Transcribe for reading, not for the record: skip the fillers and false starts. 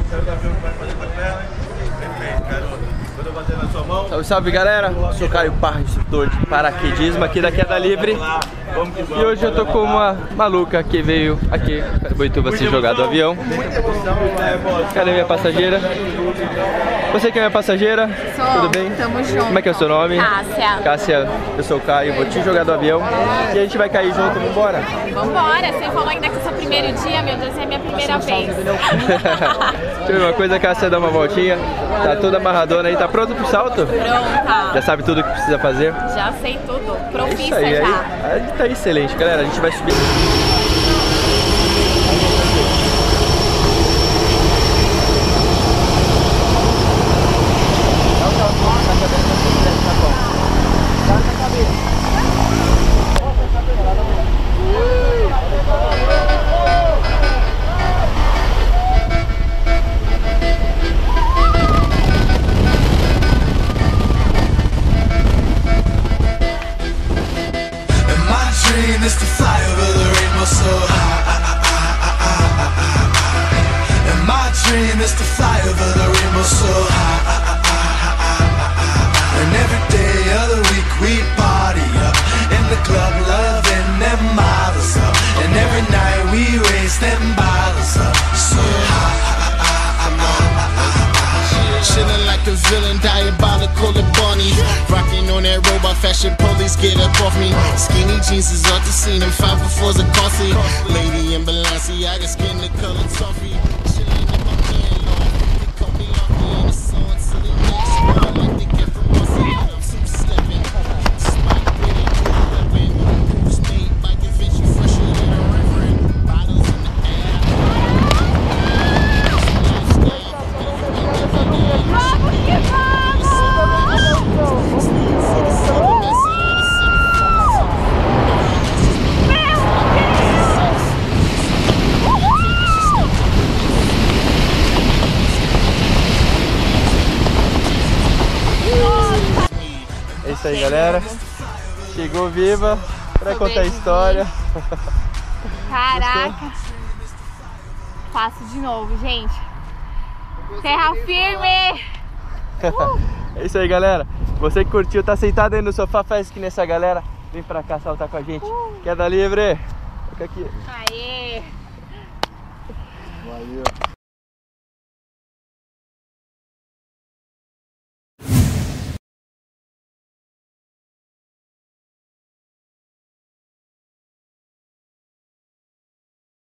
Salve, salve galera, sou o Caio Parra, instrutor de paraquedismo aqui da Queda Livre. E hoje eu tô com uma maluca que veio aqui para Boituva se jogar do avião. Cadê minha passageira? Você que é minha passageira? Sou. Tudo bem? Tamo junto. Como é que é o seu nome? Cássia. Cássia, eu sou o Caio, vou te jogar do avião e a gente vai cair junto, vambora? Vambora, você falou ainda que esse é o primeiro dia, meu Deus, é a minha primeira vez. Deixa eu ver uma coisa, Cássia, dá uma voltinha. Tá toda amarradona aí, tá pronto pro salto? Pronta. Já sabe tudo o que precisa fazer? Já sei tudo, É profissa isso aí, já. aí tá excelente, galera, a gente vai subir. Is to fly over the rainbow so high. And my dream is to fly over the rainbow so high. And every day of the week we party up in the club, loving them models up. And every night we raise them bottles up so high. Chillin' like the villain, diabolical the bunny. Rockin' on that robot fashion, police get up off me. Skinny jeans is off the scene and 504s are costly. Lady in Balenciaga, skin the color toffee. Chillin' in my man, Lord. They call me lucky and it's so until they next one. Like they get from Rusty, I'm super steppin'. Spike with it, weapon. Moves made by Da Vinci, fresher than a reverend. Bottles in the air. É isso aí, galera. Chegou viva pra contar a história. Caraca. Faço de novo, gente. Terra firme. É isso aí, galera. Você que curtiu, tá sentado aí no sofá, faz que nessa galera. Vem pra cá saltar com a gente. Queda Livre. Fica aqui. Aê. Valeu.